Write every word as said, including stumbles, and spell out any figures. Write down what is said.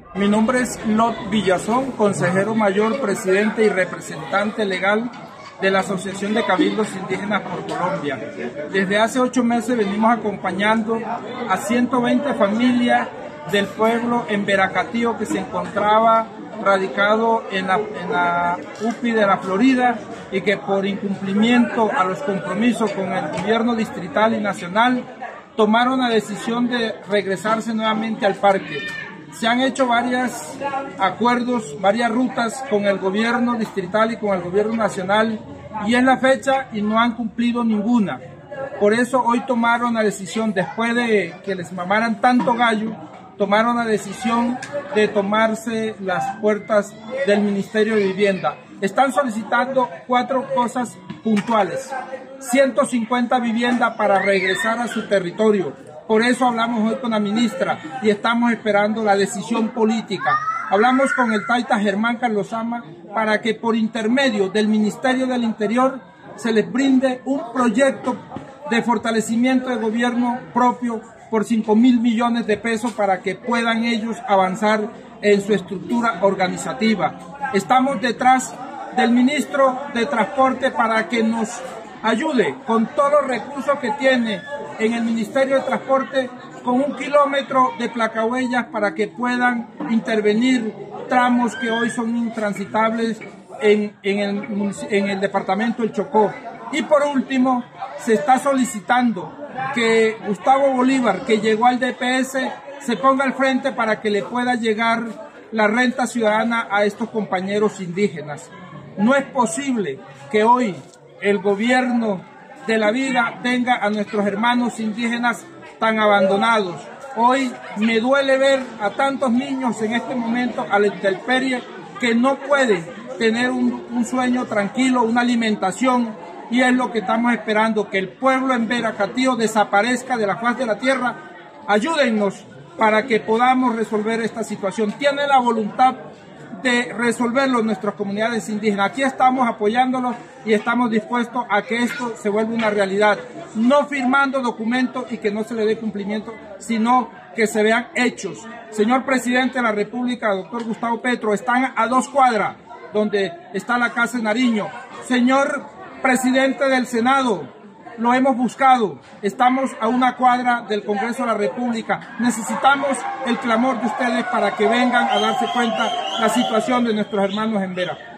Mi nombre es Lot Villazón, consejero mayor, presidente y representante legal de la Asociación de Cabildos Indígenas por Colombia. Desde hace ocho meses venimos acompañando a ciento veinte familias del pueblo en Veracatío que se encontraba radicado en la, en la U P I de la Florida y que por incumplimiento a los compromisos con el gobierno distrital y nacional tomaron la decisión de regresarse nuevamente al parque. Se han hecho varios acuerdos, varias rutas con el gobierno distrital y con el gobierno nacional y es la fecha y no han cumplido ninguna. Por eso hoy tomaron la decisión, después de que les mamaran tanto gallo, tomaron la decisión de tomarse las puertas del Ministerio de Vivienda. Están solicitando cuatro cosas puntuales. ciento cincuenta viviendas para regresar a su territorio. Por eso hablamos hoy con la ministra y estamos esperando la decisión política. Hablamos con el taita Germán Carlosama para que por intermedio del Ministerio del Interior se les brinde un proyecto de fortalecimiento de gobierno propio por cinco mil millones de pesos para que puedan ellos avanzar en su estructura organizativa. Estamos detrás del ministro de Transporte para que nos ayude con todos los recursos que tiene en el Ministerio de Transporte, con un kilómetro de placahuellas para que puedan intervenir tramos que hoy son intransitables en, en, el, en el departamento del Chocó. Y por último, se está solicitando que Gustavo Bolívar, que llegó al D P S, se ponga al frente para que le pueda llegar la renta ciudadana a estos compañeros indígenas. No es posible que hoy el gobierno de la vida tenga a nuestros hermanos indígenas tan abandonados. Hoy me duele ver a tantos niños en este momento a la intemperie que no pueden tener un, un sueño tranquilo, una alimentación, y es lo que estamos esperando, que el pueblo en Veracatío desaparezca de la faz de la tierra. Ayúdennos para que podamos resolver esta situación. Tiene la voluntad de resolverlo nuestras comunidades indígenas. Aquí estamos apoyándolos y estamos dispuestos a que esto se vuelva una realidad, no firmando documentos y que no se le dé cumplimiento, sino que se vean hechos. Señor presidente de la República, doctor Gustavo Petro, están a dos cuadras donde está la Casa de Nariño. Señor presidente del Senado, lo hemos buscado, estamos a una cuadra del Congreso de la República. Necesitamos el clamor de ustedes para que vengan a darse cuenta la situación de nuestros hermanos en Vera.